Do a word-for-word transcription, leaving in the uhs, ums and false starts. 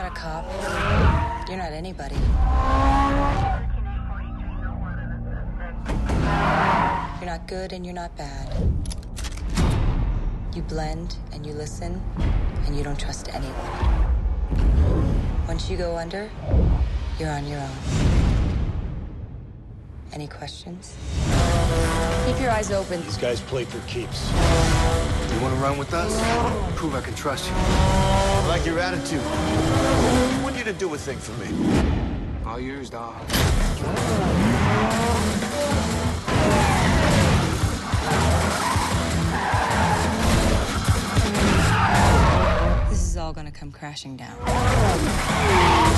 a cop. You're not anybody. You're not good and you're not bad. You blend and you listen and you don't trust anyone. Once you go under, you're on your own. Any questions? Keep your eyes open. These guys play for keeps. You want to run with us? Prove I can trust you. I like your attitude. I want you to do a thing for me. All yours, dog. This is all gonna come crashing down.